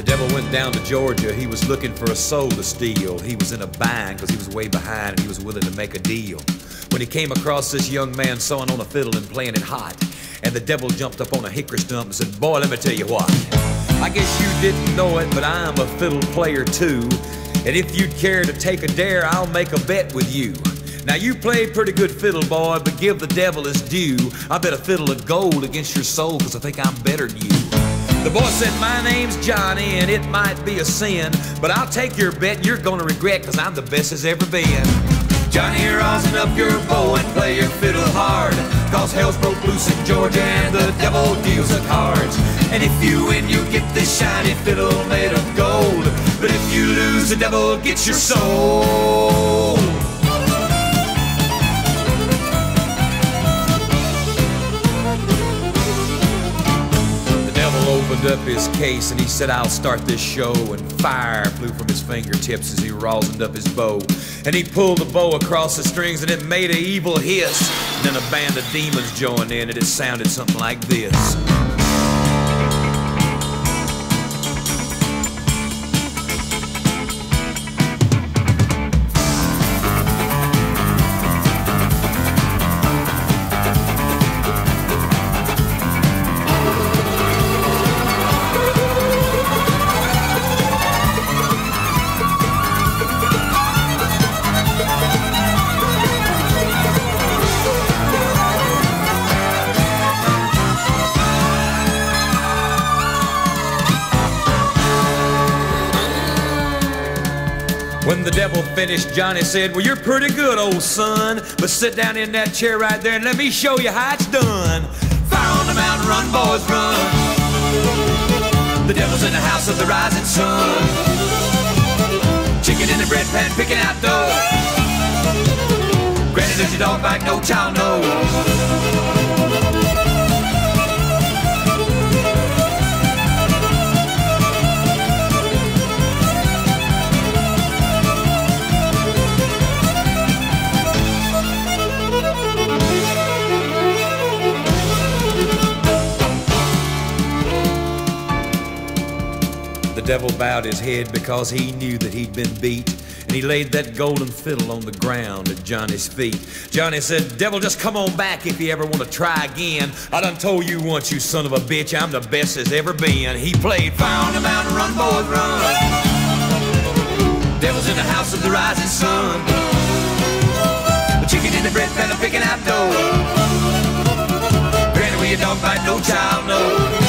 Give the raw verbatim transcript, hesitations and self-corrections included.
The devil went down to Georgia, he was looking for a soul to steal. He was in a bind because he was way behind and he was willing to make a deal. When he came across this young man sawing on a fiddle and playing it hot, and the devil jumped up on a hickory stump and said, "Boy, let me tell you what, I guess you didn't know it, but I'm a fiddle player too. And if you'd care to take a dare, I'll make a bet with you. Now you play pretty good fiddle, boy, but give the devil his due. I bet a fiddle of gold against your soul, cause I think I'm better than you." The boy said, "My name's Johnny, and it might be a sin, but I'll take your bet and you're gonna regret, cause I'm the best as ever been." "Johnny, rosin up your bow and play your fiddle hard, cause hell's broke loose in Georgia and the devil deals the cards. And if you win, you get this shiny fiddle made of gold, but if you lose, the devil gets your soul." Opened up his case and he said, "I'll start this show," and fire flew from his fingertips as he rosined up his bow. And he pulled the bow across the strings and it made an evil hiss. And then a band of demons joined in and it sounded something like this. When the devil finished, Johnny said, "Well, you're pretty good, old son, but sit down in that chair right there and let me show you how it's done. Fire on the mountain, run, boys, run. The devil's in the house of the rising sun. Chicken in the bread pan, picking out dough. Granny, does your dog bite? No child knows." The devil bowed his head because he knew that he'd been beat, and he laid that golden fiddle on the ground at Johnny's feet. Johnny said, "Devil, just come on back if you ever want to try again. I done told you once, you son of a bitch, I'm the best as ever been." He played "Fire on the mountain, run, boys, run. Devil's in the house of the rising sun. The chicken in the bread pan, I'm picking out dough. Granny, will your dog bite? No child knows."